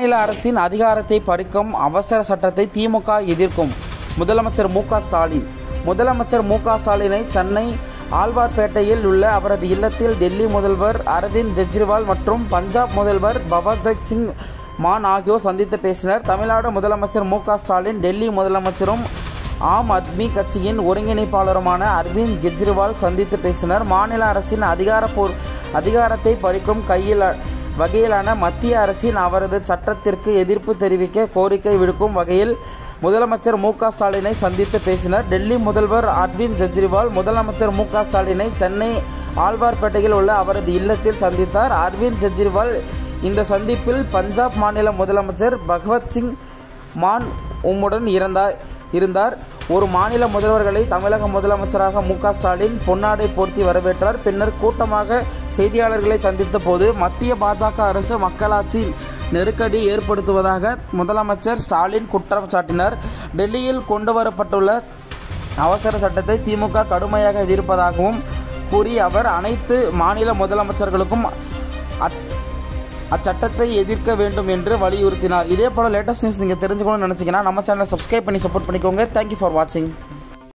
மாநில அரசின் அதிகாரத்தை பறிக்கும் அவசர சட்டத்தை திமுக எதிர்க்கும் முதலமைச்சர் மு.க. ஸ்டாலின். முதலமைச்சர் மு.க. ஸ்டாலினை சென்னை ஆழ்வார்பேட்டையில் உள்ள அவரது இல்லத்தில் டெல்லி முதல்வர் அரவிந்த் கெஜ்ரிவால் மற்றும் பஞ்சாப் முதல்வர் பகவத் சிங் மான் ஆகியோர் சந்தித்து பேசினர். தமிழ்நாடு முதலமைச்சர் மு.க. ஸ்டாலின் டெல்லி முதலமைச்சரும் ஆம் ஆத்மி கட்சியின் ஒருங்கிணைப்பாளருமான அரவிந்த் கெஜ்ரிவால் சந்தித்து பேசினர். மாநில அரசின் அதிகாரத்தை பறிக்கும் வகையிலான மத்திய அரசின் அவரது சட்டத்திற்கு எதிர்ப்பு தெரிவிக்க கோரிக்கை விடுக்கும் வகையில் முதலமைச்சர் மு.க. ஸ்டாலினை சந்தித்து பேசினர். டெல்லி முதல்வர் அரவிந்த் கெஜ்ரிவால் முதலமைச்சர் மு.க. ஸ்டாலினை சென்னை ஆழ்வார்பேட்டையில் உள்ள அவரது இல்லத்தில் சந்தித்தார். அரவிந்த் கெஜ்ரிவால் இந்த சந்திப்பில் பஞ்சாப் மாநில முதலமைச்சர் பகவத் சிங் மான் உம்முடன் இருந்தார். ஒரு மாநில முதல்வர்களை தமிழக முதலமைச்சராக மு.க. ஸ்டாலின் பொன்னாடை போர்த்தி வரவேற்றார். பின்னர் கூட்டமாக செய்தியாளர்களை சந்தித்த போது மத்திய பாஜக அரசு மக்களாட்சி நெருக்கடி ஏற்படுத்துவதாக முதலமைச்சர் ஸ்டாலின் குற்றம் சாட்டினார். டெல்லியில் கொண்டு வரப்பட்டுள்ள அவசர சட்டத்தை திமுக கடுமையாக எதிர்ப்பதாகவும் கூறி அவர் அனைத்து மாநில முதலமைச்சர்களுக்கும் அச்சட்டத்தை எதிர்க்க வேண்டும் என்று வலியுறுத்தினார். இதே போல லேட்டஸ்ட் நியூஸ் நீங்கள் தெரிஞ்சுக்கணும்னு நினச்சிங்கன்னா நம்ம சேனலை சப்ஸ்கிரைப் பண்ணி சப்போர்ட் பண்ணிக்கோங்க. தேங்க்யூ ஃபார் வாட்சிங்.